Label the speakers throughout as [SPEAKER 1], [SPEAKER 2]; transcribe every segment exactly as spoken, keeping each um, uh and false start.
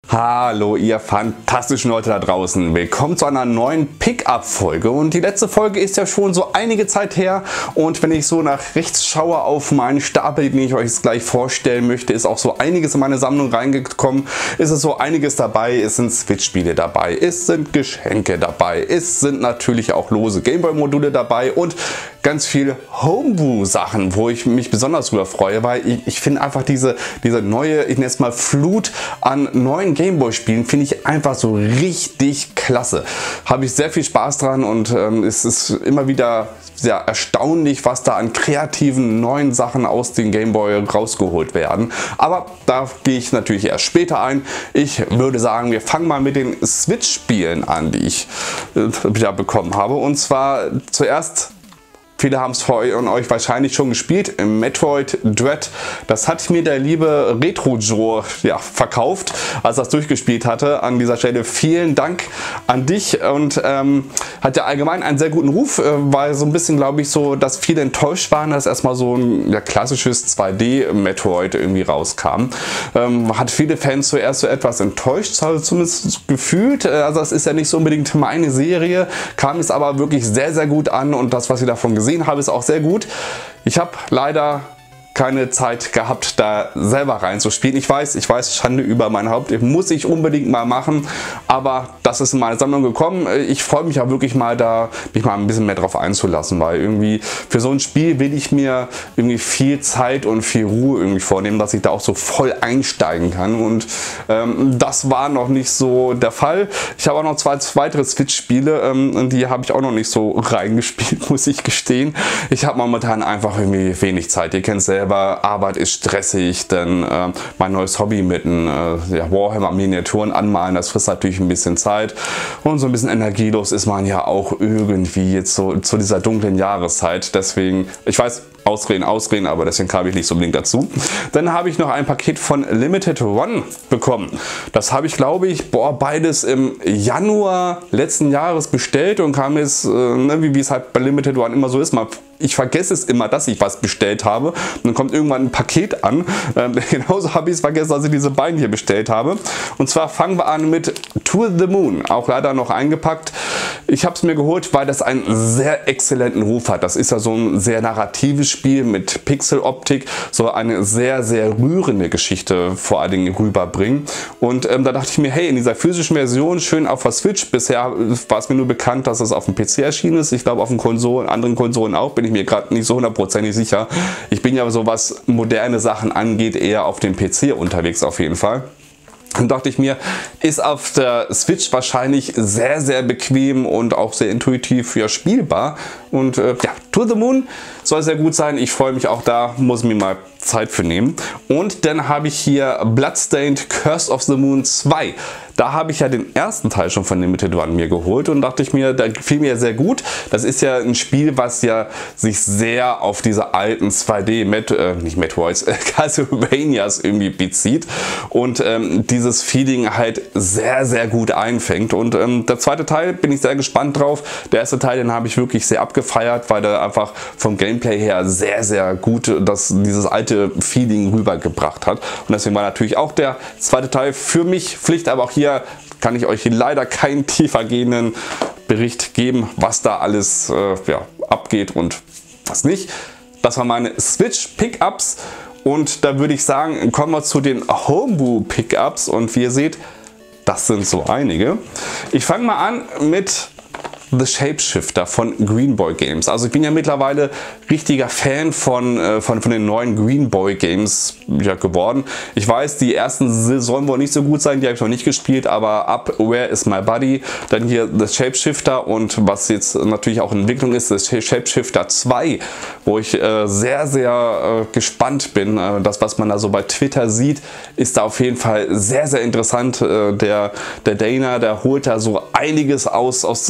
[SPEAKER 1] Hallo ihr fantastischen Leute da draußen, willkommen zu einer neuen Pickup-Folge und die letzte Folge ist ja schon so einige Zeit her und wenn ich so nach rechts schaue auf meinen Stapel, den ich euch jetzt gleich vorstellen möchte, ist auch so einiges in meine Sammlung reingekommen, ist es so einiges dabei, es sind Switch-Spiele dabei, es sind Geschenke dabei, es sind natürlich auch lose Gameboy-Module dabei und ganz viel Homebrew-Sachen, wo ich mich besonders drüber freue, weil ich, ich finde einfach diese, diese neue, ich nenne es mal Flut an neuen Gameboy-Spielen, finde ich einfach so richtig klasse. Habe ich sehr viel Spaß dran und ähm, es ist immer wieder sehr erstaunlich, was da an kreativen neuen Sachen aus den Gameboy rausgeholt werden. Aber da gehe ich natürlich erst später ein. Ich würde sagen, wir fangen mal mit den Switch-Spielen an, die ich äh, wieder bekommen habe. Und zwar zuerst, viele haben es von euch wahrscheinlich schon gespielt, Metroid Dread. Das hat mir der liebe Retro Joe ja, verkauft, als er es durchgespielt hatte. An dieser Stelle vielen Dank an dich und ähm, hat ja allgemein einen sehr guten Ruf, äh, weil so ein bisschen, glaube ich, so, dass viele enttäuscht waren, dass erstmal so ein ja, klassisches zwei D Metroid irgendwie rauskam. Ähm, hat viele Fans zuerst so etwas enttäuscht, also zumindest gefühlt. Also das ist ja nicht so unbedingt meine Serie, kam es aber wirklich sehr, sehr gut an und das, was ich davon gesehen habe, ist auch sehr gut. Ich habe leider keine Zeit gehabt, da selber reinzuspielen. Ich weiß, ich weiß, Schande über mein Haupt, muss ich unbedingt mal machen, aber das ist in meine Sammlung gekommen. Ich freue mich auch wirklich mal da, mich mal ein bisschen mehr drauf einzulassen, weil irgendwie für so ein Spiel will ich mir irgendwie viel Zeit und viel Ruhe irgendwie vornehmen, dass ich da auch so voll einsteigen kann und ähm, das war noch nicht so der Fall. Ich habe auch noch zwei weitere Switch-Spiele, ähm, die habe ich auch noch nicht so reingespielt, muss ich gestehen. Ich habe momentan einfach irgendwie wenig Zeit. Ihr kennt es selber. Arbeit ist stressig, denn äh, mein neues Hobby mit einem äh, ja, Warhammer Miniaturen anmalen, das frisst natürlich ein bisschen Zeit und so ein bisschen energielos ist man ja auch irgendwie jetzt so zu dieser dunklen Jahreszeit. Deswegen, ich weiß, Ausreden, Ausreden, aber deswegen kam ich nicht so unbedingt dazu. Dann habe ich noch ein Paket von Limited Run bekommen. Das habe ich, glaube ich, boah, beides im Januar letzten Jahres bestellt und kam jetzt, äh, ne, wie, wie es halt bei Limited Run immer so ist, mal ich vergesse es immer, dass ich was bestellt habe. Und dann kommt irgendwann ein Paket an. Ähm, genauso habe ich es vergessen, dass ich diese beiden hier bestellt habe. Und zwar fangen wir an mit To the Moon. Auch leider noch eingepackt. Ich habe es mir geholt, weil das einen sehr exzellenten Ruf hat. Das ist ja so ein sehr narratives Spiel mit Pixeloptik. So eine sehr, sehr rührende Geschichte vor allen Dingen rüberbringen. Und ähm, da dachte ich mir, hey, in dieser physischen Version schön auf der Switch. Bisher war es mir nur bekannt, dass es auf dem P C erschienen ist. Ich glaube auf den Konsolen, anderen Konsolen auch, bin ich mir gerade nicht so hundertprozentig sicher. Ich bin ja so, was moderne Sachen angeht, eher auf dem P C unterwegs auf jeden Fall. Dann dachte ich mir, ist auf der Switch wahrscheinlich sehr, sehr bequem und auch sehr intuitiv ja, spielbar. Und äh, ja, To the Moon soll sehr gut sein. Ich freue mich auch da, muss mir mal Zeit für nehmen. Und dann habe ich hier Bloodstained Curse of the Moon zwei. Da habe ich ja den ersten Teil schon von Limited Run mir geholt und dachte ich mir, da gefiel mir sehr gut. Das ist ja ein Spiel, was ja sich sehr auf diese alten zwei D, Met äh, nicht Metroids, äh, Castlevanias irgendwie bezieht und ähm, dieses Feeling halt sehr, sehr gut einfängt. Und ähm, der zweite Teil bin ich sehr gespannt drauf. Der erste Teil, den habe ich wirklich sehr abgefeiert, weil der einfach vom Gameplay her sehr, sehr gut das, dieses alte Feeling rübergebracht hat. Und deswegen war natürlich auch der zweite Teil für mich Pflicht, aber auch hier kann ich euch leider keinen tiefer gehenden Bericht geben, was da alles äh, ja, abgeht und was nicht. Das waren meine Switch Pickups und da würde ich sagen, kommen wir zu den Homebrew Pickups und wie ihr seht, das sind so einige. Ich fange mal an mit The Shapeshifter von Greenboy Games. Also ich bin ja mittlerweile richtiger Fan von, äh, von, von den neuen Greenboy Games ja, geworden. Ich weiß, die ersten sollen wohl nicht so gut sein, die habe ich noch nicht gespielt, aber ab Where is My Buddy, dann hier The Shapeshifter und was jetzt natürlich auch in Entwicklung ist, The Shapeshifter zwei, wo ich äh, sehr, sehr äh, gespannt bin. Äh, das, was man da so bei Twitter sieht, ist da auf jeden Fall sehr, sehr interessant. Äh, der, der Dana, der holt da so einiges aus, aus, aus der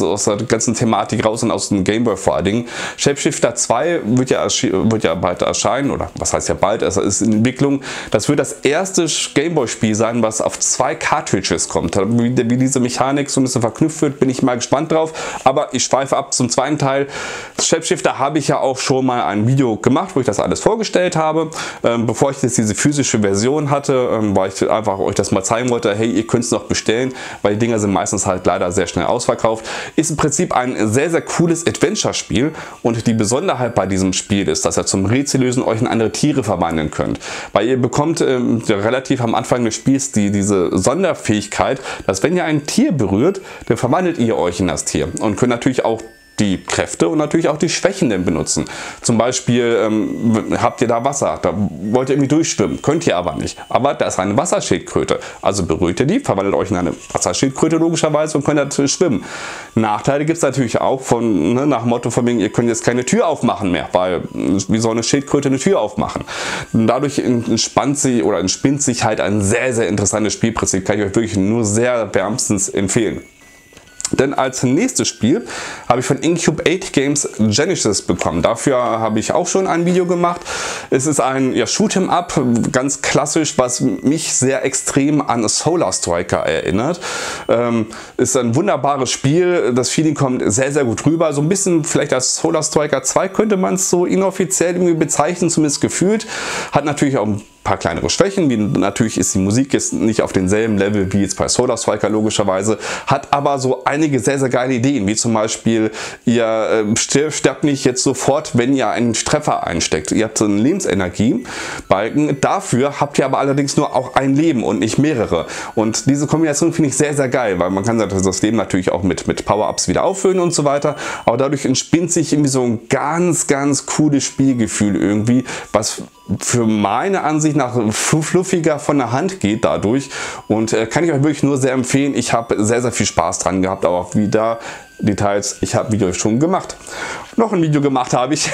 [SPEAKER 1] ganzen Thematik raus und aus dem Gameboy vor allen Dingen. Shapeshifter zwei wird ja, wird ja bald erscheinen, oder was heißt ja bald, es ist in Entwicklung. Das wird das erste Gameboy-Spiel sein, was auf zwei Cartridges kommt. Wie, wie diese Mechanik so ein bisschen verknüpft wird, bin ich mal gespannt drauf. Aber ich schweife ab zum zweiten Teil. Shapeshifter habe ich ja auch schon mal ein Video gemacht, wo ich das alles vorgestellt habe. Ähm, bevor ich jetzt diese physische Version hatte, ähm, weil ich einfach euch das mal zeigen wollte, hey, ihr könnt es noch bestellen, weil die Dinger sind meistens halt leider sehr schnell ausverkauft. Ist im Prinzip ein sehr, sehr cooles Adventure-Spiel und die Besonderheit bei diesem Spiel ist, dass ihr zum Rätsellösen euch in andere Tiere verwandeln könnt. Weil ihr bekommt ähm, relativ am Anfang des Spiels die, diese Sonderfähigkeit, dass wenn ihr ein Tier berührt, dann verwandelt ihr euch in das Tier und könnt natürlich auch die Kräfte und natürlich auch die Schwächen denn benutzen. Zum Beispiel ähm, habt ihr da Wasser, da wollt ihr irgendwie durchschwimmen, könnt ihr aber nicht. Aber da ist eine Wasserschildkröte, also berührt ihr die, verwandelt euch in eine Wasserschildkröte logischerweise und könnt natürlich schwimmen. Nachteile gibt es natürlich auch von, ne, nach dem Motto von wegen, ihr könnt jetzt keine Tür aufmachen mehr, weil wie soll eine Schildkröte eine Tür aufmachen? Und dadurch entspannt sie oder entspinnt sich halt ein sehr, sehr interessantes Spielprinzip, kann ich euch wirklich nur sehr wärmstens empfehlen. Denn als nächstes Spiel habe ich von Incube acht Games Genesis bekommen. Dafür habe ich auch schon ein Video gemacht. Es ist ein ja, Shoot'em Up, ganz klassisch, was mich sehr extrem an Solar Striker erinnert. Ähm, ist ein wunderbares Spiel. Das Feeling kommt sehr, sehr gut rüber. So ein bisschen vielleicht als Solar Striker zwei könnte man es so inoffiziell irgendwie bezeichnen, zumindest gefühlt. Hat natürlich auch ein paar kleinere Schwächen, wie natürlich ist die Musik jetzt nicht auf demselben Level wie jetzt bei Solar Striker logischerweise, hat aber so einige sehr, sehr geile Ideen, wie zum Beispiel, ihr äh, sterbt nicht jetzt sofort, wenn ihr einen Treffer einsteckt. Ihr habt so einen Lebensenergiebalken, dafür habt ihr aber allerdings nur auch ein Leben und nicht mehrere. Und diese Kombination finde ich sehr, sehr geil, weil man kann das Leben natürlich auch mit, mit Power-Ups wieder auffüllen und so weiter, aber dadurch entspinnt sich irgendwie so ein ganz, ganz cooles Spielgefühl irgendwie, was für meine Ansicht nach fluffiger von der Hand geht dadurch und äh, kann ich euch wirklich nur sehr empfehlen. Ich habe sehr, sehr viel Spaß dran gehabt, aber auch wieder Details, ich habe Video schon gemacht. Noch ein Video gemacht habe ich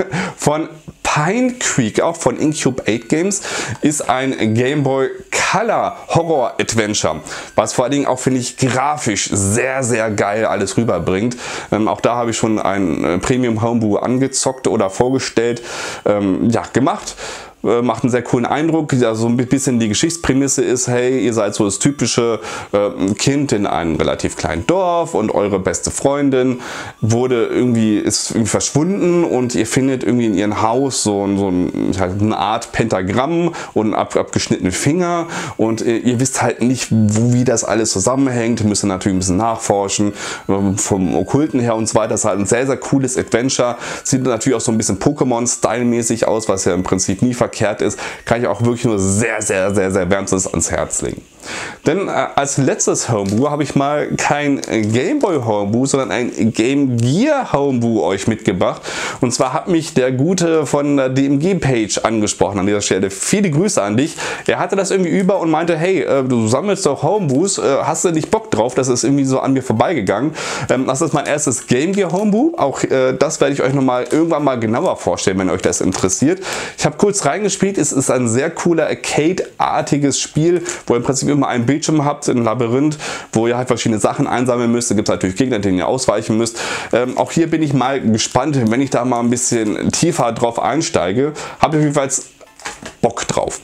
[SPEAKER 1] von Pine Creek, auch von Incube acht Games, ist ein Game Boy Color Horror Adventure, was vor allen Dingen auch, finde ich, grafisch sehr, sehr geil alles rüberbringt. Ähm, auch da habe ich schon ein äh, Premium Homebrew angezockt oder vorgestellt, ähm, ja, gemacht. Macht einen sehr coolen Eindruck. Also ein bisschen die Geschichtsprämisse ist, hey, ihr seid so das typische äh, Kind in einem relativ kleinen Dorf und eure beste Freundin wurde irgendwie, ist irgendwie verschwunden und ihr findet irgendwie in ihrem Haus so, so ein, halt eine Art Pentagramm und einen ab, abgeschnittenen Finger und ihr, ihr wisst halt nicht, wo, wie das alles zusammenhängt. Ihr müsst natürlich ein bisschen nachforschen, äh, vom Okkulten her und so weiter. Das ist halt ein sehr, sehr cooles Adventure. Sieht natürlich auch so ein bisschen Pokémon-Style-mäßig aus, was ja im Prinzip nie verkehrt ist, kann ich auch wirklich nur sehr, sehr, sehr, sehr wärmstens ans Herz legen. Denn äh, als letztes Homebrew habe ich mal kein Gameboy Homebrew, sondern ein Game Gear Homebrew euch mitgebracht. Und zwar hat mich der Gute von der D M G-Page angesprochen an dieser Stelle. Viele Grüße an dich. Er hatte das irgendwie über und meinte, hey, äh, du sammelst doch Homebrews, äh, hast du nicht Bock drauf? Das ist irgendwie so an mir vorbeigegangen. Ähm, das ist mein erstes Game Gear Homebrew. Auch äh, das werde ich euch nochmal irgendwann mal genauer vorstellen, wenn euch das interessiert. Ich habe kurz reingespielt. Es ist ein sehr cooler Arcade-artiges Spiel, wo ihr im Prinzip immer einen Bildschirm habt, ein Labyrinth, wo ihr halt verschiedene Sachen einsammeln müsst. Da gibt es natürlich Gegner, denen ihr ausweichen müsst. Ähm, auch hier bin ich mal gespannt, wenn ich da mal ein bisschen tiefer drauf einsteige. Habe ich jedenfalls Bock drauf.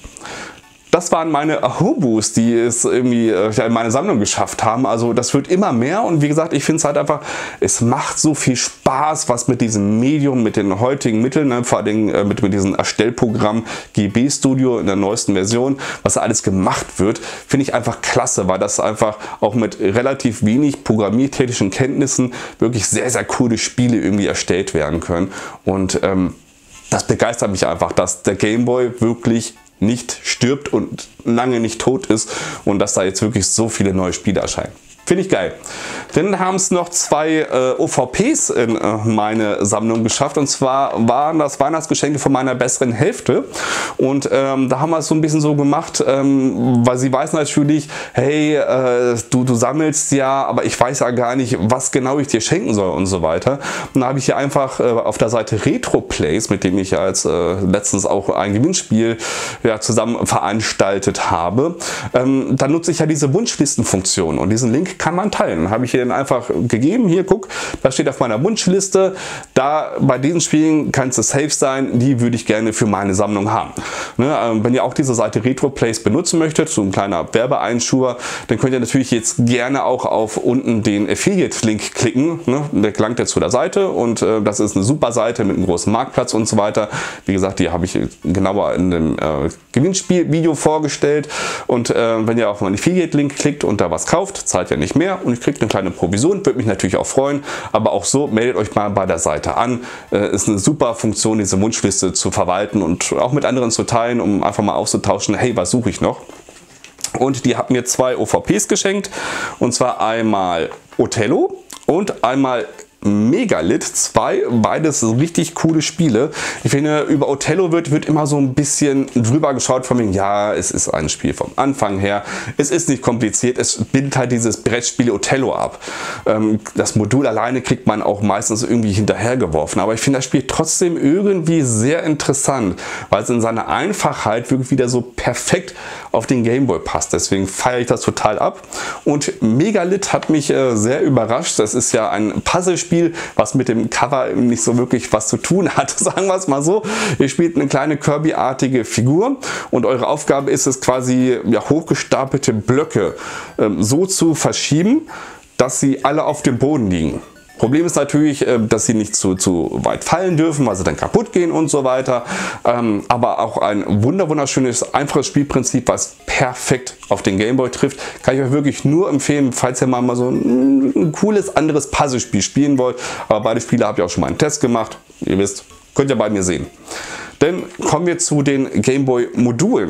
[SPEAKER 1] Das waren meine Homebrews, die es irgendwie in meine Sammlung geschafft haben. Also das wird immer mehr und wie gesagt, ich finde es halt einfach, es macht so viel Spaß, was mit diesem Medium, mit den heutigen Mitteln, ne, vor allem äh, mit, mit diesem Erstellprogramm G B Studio in der neuesten Version, was da alles gemacht wird, finde ich einfach klasse, weil das einfach auch mit relativ wenig programmiertechnischen Kenntnissen wirklich sehr, sehr coole Spiele irgendwie erstellt werden können. Und ähm, das begeistert mich einfach, dass der Game Boy wirklich nicht stirbt und lange nicht tot ist und dass da jetzt wirklich so viele neue Spiele erscheinen. Finde ich geil. Dann haben es noch zwei äh, O V Ps in äh, meine Sammlung geschafft. Und zwar waren das Weihnachtsgeschenke von meiner besseren Hälfte. Und ähm, da haben wir es so ein bisschen so gemacht, ähm, weil sie weiß natürlich, hey, äh, du, du sammelst ja, aber ich weiß ja gar nicht, was genau ich dir schenken soll und so weiter. Und da habe ich hier einfach äh, auf der Seite RetroPlays, mit dem ich ja als äh, letztens auch ein Gewinnspiel ja, zusammen veranstaltet habe, ähm, da nutze ich ja diese Wunschlistenfunktion. Und diesen Link Link kann man teilen. Dann habe ich hier dann einfach gegeben, hier guck, das steht auf meiner Wunschliste, da bei diesen Spielen kannst du safe sein, die würde ich gerne für meine Sammlung haben. Ne, wenn ihr auch diese Seite RetroPlace benutzen möchtet, so ein kleiner Werbeeinschub, dann könnt ihr natürlich jetzt gerne auch auf unten den Affiliate-Link klicken. Ne, der gelangt jetzt zu der Seite und äh, das ist eine super Seite mit einem großen Marktplatz und so weiter. Wie gesagt, die habe ich genauer in dem äh, Gewinnspiel-Video vorgestellt. Und äh, wenn ihr auf meinen Affiliate-Link klickt und da was kauft, zahlt ihr nicht mehr und ich kriege eine kleine Provision, würde mich natürlich auch freuen. Aber auch so, meldet euch mal bei der Seite an. Äh, ist eine super Funktion, diese Wunschliste zu verwalten und auch mit anderen zu teilen, um einfach mal auszutauschen, hey, was suche ich noch? Und die hat mir zwei O V Ps geschenkt, und zwar einmal Othello und einmal Megalith zwei, beides richtig coole Spiele. Ich finde, über Othello wird, wird immer so ein bisschen drüber geschaut von mir, ja, es ist ein Spiel vom Anfang her, es ist nicht kompliziert, es bildet halt dieses Brettspiel Othello ab. Ähm, das Modul alleine kriegt man auch meistens irgendwie hinterhergeworfen, aber ich finde das Spiel trotzdem irgendwie sehr interessant, weil es in seiner Einfachheit wirklich wieder so perfekt auf den Gameboy passt. Deswegen feiere ich das total ab. Und Megalith hat mich äh, sehr überrascht. Das ist ja ein Puzzlespiel, was mit dem Cover nicht so wirklich was zu tun hat. Sagen wir es mal so. Ihr spielt eine kleine Kirby-artige Figur und eure Aufgabe ist es quasi, ja, hochgestapelte Blöcke ähm, so zu verschieben, dass sie alle auf dem Boden liegen. Problem ist natürlich, dass sie nicht zu, zu weit fallen dürfen, weil sie dann kaputt gehen und so weiter. Ähm, aber auch ein wunder wunderschönes, einfaches Spielprinzip, was perfekt auf den Gameboy trifft. Kann ich euch wirklich nur empfehlen, falls ihr mal, mal so ein, ein cooles anderes Puzzlespiel spielen wollt. Aber beide Spiele habe ich auch schon mal einen Test gemacht. Ihr wisst, könnt ihr bei mir sehen. Dann kommen wir zu den Gameboy-Modulen.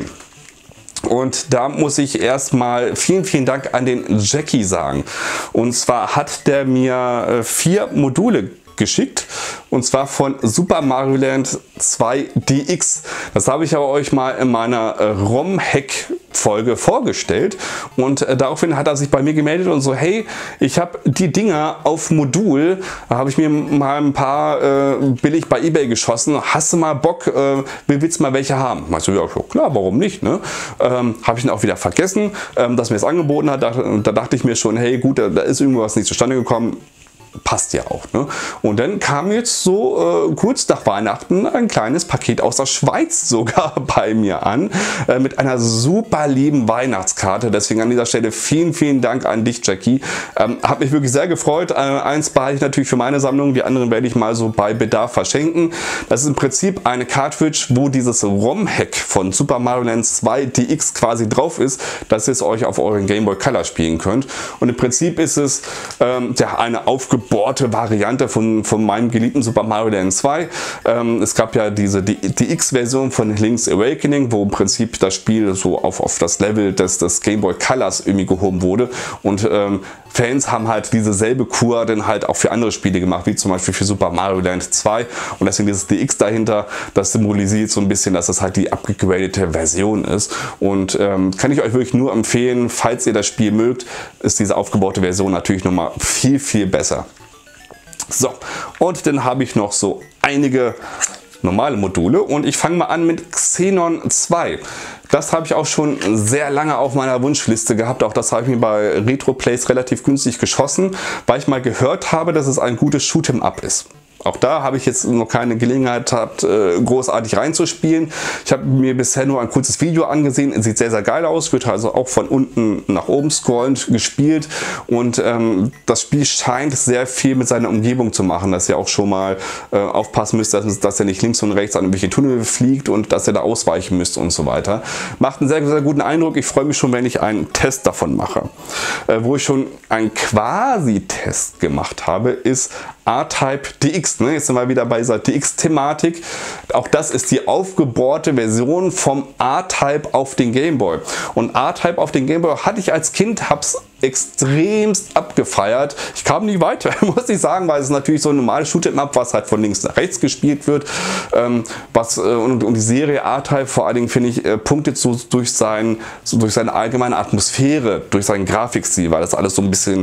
[SPEAKER 1] Und da muss ich erstmal vielen, vielen Dank an den Jackie sagen. Und zwar hat der mir vier Module geschickt, und zwar von Super Mario Land zwei D X. Das habe ich aber euch mal in meiner ROM-Hack-Folge vorgestellt, und äh, daraufhin hat er sich bei mir gemeldet und so, hey, ich habe die Dinger auf Modul, da habe ich mir mal ein paar äh, billig bei eBay geschossen, hast du mal Bock, äh, willst du mal welche haben? Meinst du, ja klar, warum nicht, ne? Ähm, habe ich ihn auch wieder vergessen, ähm, dass mir es angeboten hat, da, da dachte ich mir schon, hey gut, da, da ist irgendwas nicht zustande gekommen. Passt ja auch. Ne? Und dann kam jetzt so äh, kurz nach Weihnachten ein kleines Paket aus der Schweiz sogar bei mir an, äh, mit einer super lieben Weihnachtskarte. Deswegen an dieser Stelle vielen, vielen Dank an dich, Jackie. Ähm, hat mich wirklich sehr gefreut. Äh, eins behalte ich natürlich für meine Sammlung, die anderen werde ich mal so bei Bedarf verschenken. Das ist im Prinzip eine Cartridge, wo dieses ROM-Hack von Super Mario Land zwei D X quasi drauf ist, dass ihr es euch auf euren Game Boy Color spielen könnt. Und im Prinzip ist es ähm, ja, eine aufgebaute Bohrte Variante von, von meinem geliebten Super Mario Land zwei. Ähm, es gab ja diese D X-Version von Link's Awakening, wo im Prinzip das Spiel so auf, auf das Level des, des Game Boy Colors irgendwie gehoben wurde. Und ähm, Fans haben halt diese selbe Kur dann halt auch für andere Spiele gemacht, wie zum Beispiel für Super Mario Land zwei. Und deswegen dieses D X dahinter, das symbolisiert so ein bisschen, dass das halt die abgegradete Version ist. Und ähm, kann ich euch wirklich nur empfehlen, falls ihr das Spiel mögt, ist diese aufgebaute Version natürlich nochmal viel, viel besser. So, und dann habe ich noch so einige normale Module und ich fange mal an mit Xenon zwei. Das habe ich auch schon sehr lange auf meiner Wunschliste gehabt. Auch das habe ich mir bei RetroPlace relativ günstig geschossen, weil ich mal gehört habe, dass es ein gutes Shoot'em-up ist. Auch da habe ich jetzt noch keine Gelegenheit gehabt, großartig reinzuspielen. Ich habe mir bisher nur ein kurzes Video angesehen. Es sieht sehr, sehr geil aus. Wird also auch von unten nach oben scrollend gespielt. Und ähm, das Spiel scheint sehr viel mit seiner Umgebung zu machen. Dass ihr auch schon mal äh, aufpassen müsst, dass, dass ihr nicht links und rechts an irgendwelche Tunnel fliegt und dass ihr da ausweichen müsst und so weiter. Macht einen sehr, sehr guten Eindruck. Ich freue mich schon, wenn ich einen Test davon mache. Äh, wo ich schon einen Quasi-Test gemacht habe, ist R-Type D X. Ne? Jetzt sind wir wieder bei dieser D X-Thematik. Auch das ist die aufgebohrte Version vom R-Type auf den Game Boy. Und R-Type auf den Game Boy hatte ich als Kind, hab's extremst abgefeiert. Ich kam nie weiter, muss ich sagen, weil es natürlich so ein normales Shoot'em-up, was halt von links nach rechts gespielt wird. Ähm, was, äh, und, und die Serie R-Type vor allen Dingen, finde ich, äh, punktet so durch, sein, so durch seine allgemeine Atmosphäre, durch seinen Grafikstil, weil das alles so ein bisschen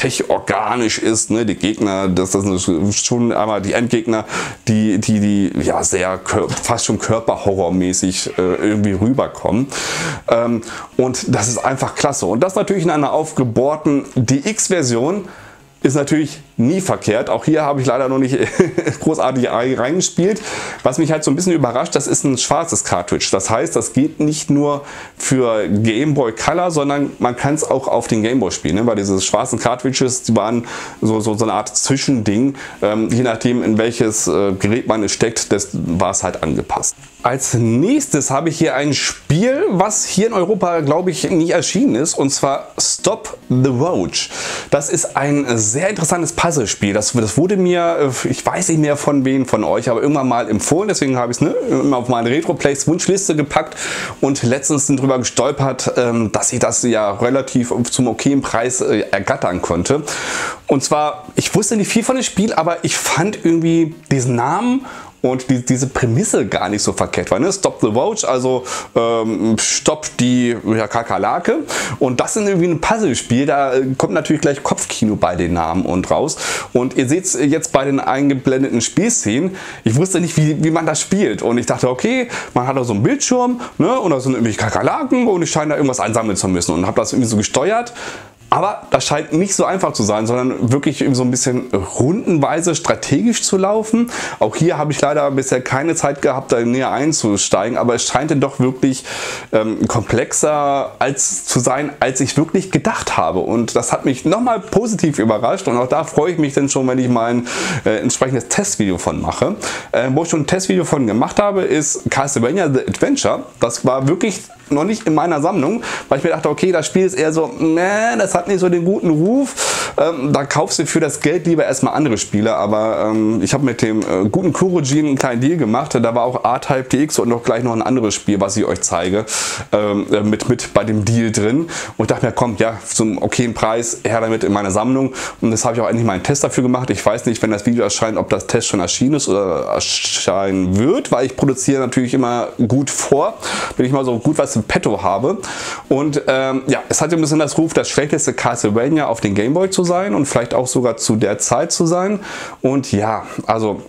[SPEAKER 1] tech-organisch ist, ne? Die Gegner, das, das sind schon einmal die Endgegner, die, die, die ja sehr fast schon körperhorrormäßig äh, irgendwie rüberkommen. Ähm, und das ist einfach klasse. Und das natürlich in einer aufgebohrten D X-Version ist natürlich nie verkehrt. Auch hier habe ich leider noch nicht großartig reingespielt. Was mich halt so ein bisschen überrascht, das ist ein schwarzes Cartridge. Das heißt, das geht nicht nur für Game Boy Color, sondern man kann es auch auf den Game Boy spielen. Ne? Weil diese schwarzen Cartridges, die waren so, so, so eine Art Zwischending. Ähm, je nachdem, in welches äh, Gerät man es steckt, das war es halt angepasst. Als nächstes habe ich hier ein Spiel, was hier in Europa, glaube ich, nie erschienen ist. Und zwar Stop the Roach. Das ist ein sehr interessantes Puzzlespiel. Das, das wurde mir, ich weiß nicht mehr von wem von euch, aber irgendwann mal empfohlen. Deswegen habe ich es ne, immer auf meine Retro-Plays Wunschliste gepackt und letztens darüber gestolpert, ähm, dass ich das ja relativ zum okayen Preis äh, ergattern konnte. Und zwar, ich wusste nicht viel von dem Spiel, aber ich fand irgendwie diesen Namen und die, diese Prämisse gar nicht so verkehrt war. Ne? Stop the Roach, also ähm, stopp die ja, Kakerlake. Und das ist irgendwie ein Puzzlespiel. Da kommt natürlich gleich Kopfkino bei den Namen und raus. Und ihr seht es jetzt bei den eingeblendeten Spielszenen. Ich wusste nicht, wie, wie man das spielt. Und ich dachte, okay, man hat da so einen Bildschirm, ne? Und da sind irgendwie Kakerlaken und ich scheine da irgendwas einsammeln zu müssen. Und habe das irgendwie so gesteuert. Aber das scheint nicht so einfach zu sein, sondern wirklich so ein bisschen rundenweise strategisch zu laufen. Auch hier habe ich leider bisher keine Zeit gehabt, da näher einzusteigen, aber es scheint dann doch wirklich ähm, komplexer als zu sein, als ich wirklich gedacht habe. Und das hat mich nochmal positiv überrascht und auch da freue ich mich dann schon, wenn ich mal ein äh, entsprechendes Testvideo von mache. Äh, wo ich schon ein Testvideo von gemacht habe, ist Castlevania The Adventure. Das war wirklich noch nicht in meiner Sammlung, weil ich mir dachte, okay, das Spiel ist eher so, nee, das hat nicht so den guten Ruf. Ähm, da kaufst du für das Geld lieber erstmal andere Spiele, aber ähm, ich habe mit dem äh, guten Kurojin einen kleinen Deal gemacht. Da war auch A-Type D X und noch gleich noch ein anderes Spiel, was ich euch zeige, ähm, mit, mit bei dem Deal drin. Und dachte mir, komm, ja, zum okayen Preis her damit in meiner Sammlung. Und das habe ich auch endlich mal einen Test dafür gemacht. Ich weiß nicht, wenn das Video erscheint, ob das Test schon erschienen ist oder erscheinen wird, weil ich produziere natürlich immer gut vor, wenn ich mal so gut was im Petto habe. Und ähm, ja, es hat ein bisschen das Ruf, das schlechteste Castlevania auf den Gameboy zu sein und vielleicht auch sogar zu der Zeit zu sein. Und ja, also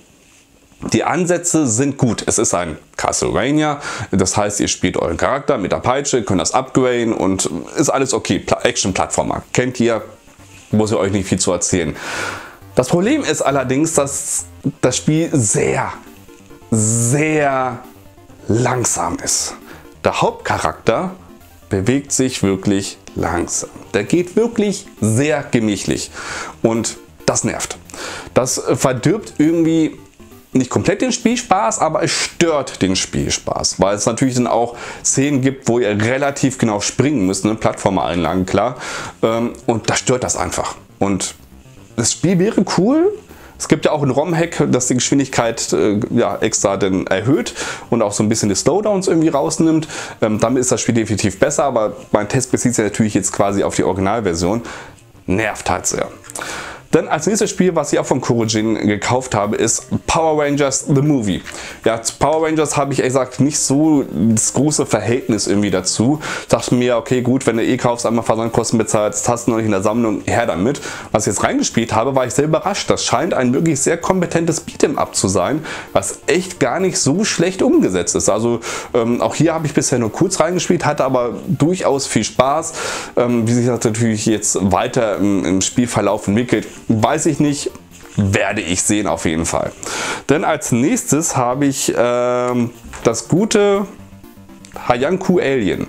[SPEAKER 1] die Ansätze sind gut. Es ist ein Castlevania, das heißt, ihr spielt euren Charakter mit der Peitsche, könnt das upgraden und ist alles okay. Action-Plattformer. Kennt ihr, muss ich euch nicht viel zu erzählen. Das Problem ist allerdings, dass das Spiel sehr, sehr langsam ist. Der Hauptcharakter bewegt sich wirklich langsam. Der geht wirklich sehr gemächlich und das nervt. Das verdirbt irgendwie nicht komplett den Spielspaß, aber es stört den Spielspaß, weil es natürlich dann auch Szenen gibt, wo ihr relativ genau springen müsst, ne? Plattformer-Einlagen, klar, und da stört das einfach. Und das Spiel wäre cool. Es gibt ja auch ein ROM-Hack, das die Geschwindigkeit äh, ja, extra dann erhöht und auch so ein bisschen die Slowdowns irgendwie rausnimmt. Ähm, damit ist das Spiel definitiv besser, aber mein Test bezieht sich natürlich jetzt quasi auf die Originalversion. Nervt halt sehr. Dann als nächstes Spiel, was ich auch von Kurojin gekauft habe, ist Power Rangers The Movie. Ja, zu Power Rangers habe ich ehrlich gesagt nicht so das große Verhältnis irgendwie dazu. Ich dachte mir, okay, gut, wenn du eh kaufst, einmal Versandkosten bezahlst, hast du noch nicht in der Sammlung, her damit. Als ich jetzt reingespielt habe, war ich sehr überrascht. Das scheint ein wirklich sehr kompetentes Beat'em Up zu sein, was echt gar nicht so schlecht umgesetzt ist. Also ähm, auch hier habe ich bisher nur kurz reingespielt, hatte aber durchaus viel Spaß. Ähm, wie sich das natürlich jetzt weiter im, im Spielverlauf entwickelt, weiß ich nicht, werde ich sehen auf jeden Fall. Denn als nächstes habe ich ähm, das gute Hayanku Alien.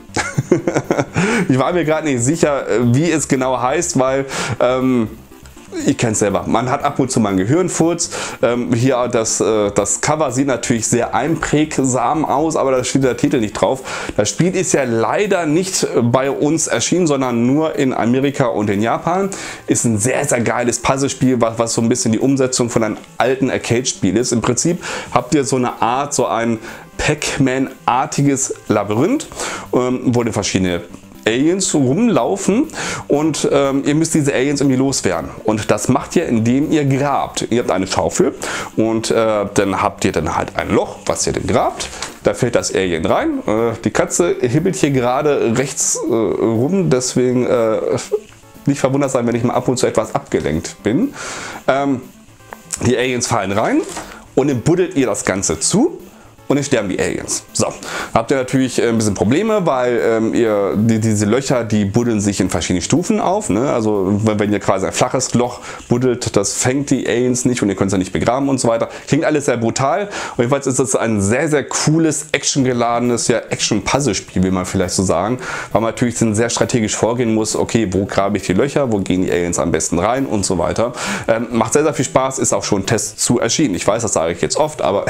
[SPEAKER 1] Ich war mir gerade nicht sicher, wie es genau heißt, weil ähm, ich kenne es selber. Man hat ab und zu mal einen Gehirnfurz. Ähm, hier das, äh, das Cover sieht natürlich sehr einprägsam aus, aber da steht der Titel nicht drauf. Das Spiel ist ja leider nicht bei uns erschienen, sondern nur in Amerika und in Japan. Ist ein sehr, sehr geiles Puzzlespiel, was, was so ein bisschen die Umsetzung von einem alten Arcade-Spiel ist. Im Prinzip habt ihr so eine Art, so ein Pac-Man-artiges Labyrinth, ähm, wo ihr verschiedene Aliens rumlaufen und ähm, ihr müsst diese Aliens irgendwie loswerden. Und das macht ihr, indem ihr grabt. Ihr habt eine Schaufel und äh, dann habt ihr dann halt ein Loch, was ihr dann grabt. Da fällt das Alien rein. Äh, die Katze hibbelt hier gerade rechts äh, rum, deswegen äh, nicht verwundert sein, wenn ich mal ab und zu etwas abgelenkt bin. Ähm, die Aliens fallen rein und dann buddelt ihr das Ganze zu. Und dann sterben die Aliens. So, habt ihr natürlich ein bisschen Probleme, weil ähm, ihr die, diese Löcher, die buddeln sich in verschiedenen Stufen auf. Ne? Also wenn, wenn ihr quasi ein flaches Loch buddelt, das fängt die Aliens nicht und ihr könnt sie nicht begraben und so weiter. Klingt alles sehr brutal. Und jedenfalls ist das ein sehr, sehr cooles, actiongeladenes, ja, Action-Puzzle-Spiel, will man vielleicht so sagen. Weil man natürlich sehr strategisch vorgehen muss, okay, wo grabe ich die Löcher, wo gehen die Aliens am besten rein und so weiter. Ähm, macht sehr, sehr viel Spaß, ist auch schon ein Test zu erschienen. Ich weiß, das sage ich jetzt oft, aber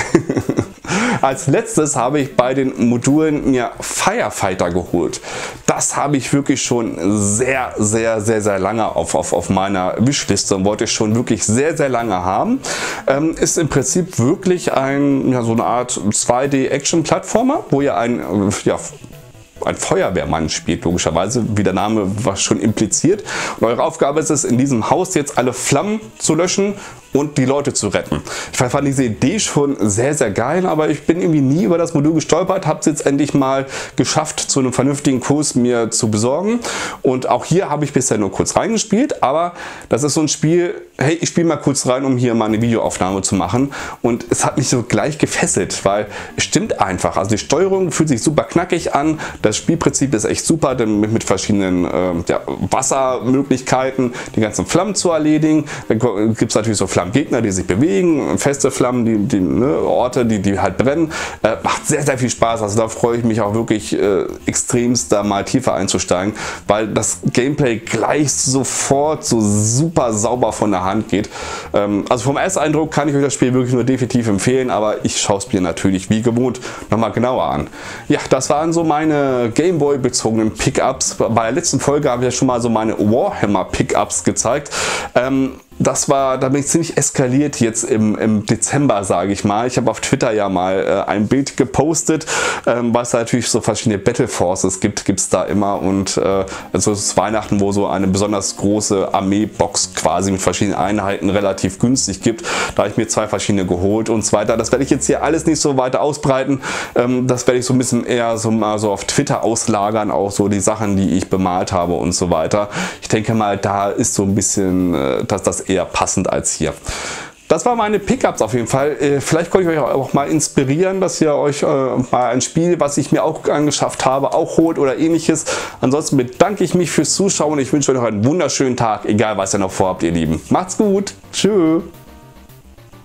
[SPEAKER 1] als letztes habe ich bei den Modulen mir Firefighter geholt. Das habe ich wirklich schon sehr, sehr, sehr, sehr lange auf, auf, auf meiner Wishliste und wollte ich schon wirklich sehr, sehr lange haben. Ähm, ist im Prinzip wirklich ein, ja, so eine Art zwei D-Action-Plattformer, wo ihr ein, ja, ein Feuerwehrmann spielt, logischerweise, wie der Name was schon impliziert. Und eure Aufgabe ist es, in diesem Haus jetzt alle Flammen zu löschen und die Leute zu retten. Ich fand diese Idee schon sehr, sehr geil, aber ich bin irgendwie nie über das Modul gestolpert, habe es jetzt endlich mal geschafft, zu einem vernünftigen Kurs mir zu besorgen. Und auch hier habe ich bisher nur kurz reingespielt, aber das ist so ein Spiel, hey, ich spiele mal kurz rein, um hier mal eine Videoaufnahme zu machen. Und es hat mich so gleich gefesselt, weil es stimmt einfach. Also die Steuerung fühlt sich super knackig an, das Spielprinzip ist echt super, denn mit, mit verschiedenen äh, ja, Wassermöglichkeiten die ganzen Flammen zu erledigen. Dann gibt es natürlich so Flammen. Gegner, die sich bewegen, feste Flammen, die, die ne, Orte, die, die halt brennen. Äh, macht sehr, sehr viel Spaß. Also da freue ich mich auch wirklich äh, extremst, da mal tiefer einzusteigen, weil das Gameplay gleich sofort so super sauber von der Hand geht. Ähm, also vom Ersteindruck kann ich euch das Spiel wirklich nur definitiv empfehlen, aber ich schaue es mir natürlich wie gewohnt nochmal genauer an. Ja, das waren so meine Gameboy bezogenen Pickups. Bei der letzten Folge habe ich ja schon mal so meine Warhammer Pickups gezeigt. Ähm, Das war, da bin ich ziemlich eskaliert jetzt im, im Dezember, sage ich mal. Ich habe auf Twitter ja mal äh, ein Bild gepostet, ähm, weil es da natürlich so verschiedene Battle Forces gibt, gibt es da immer. Und äh, also es ist Weihnachten, wo so eine besonders große Armeebox quasi mit verschiedenen Einheiten relativ günstig gibt. Da habe ich mir zwei verschiedene geholt und so weiter. Das werde ich jetzt hier alles nicht so weiter ausbreiten. Ähm, das werde ich so ein bisschen eher so mal so auf Twitter auslagern, auch so die Sachen, die ich bemalt habe und so weiter. Ich denke mal, da ist so ein bisschen, äh, dass das eher passend als hier. Das waren meine Pickups auf jeden Fall. Vielleicht konnte ich euch auch mal inspirieren, dass ihr euch äh, mal ein Spiel, was ich mir auch angeschafft habe, auch holt oder ähnliches. Ansonsten bedanke ich mich fürs Zuschauen und ich wünsche euch noch einen wunderschönen Tag, egal was ihr noch vorhabt, ihr Lieben. Macht's gut. Tschüss.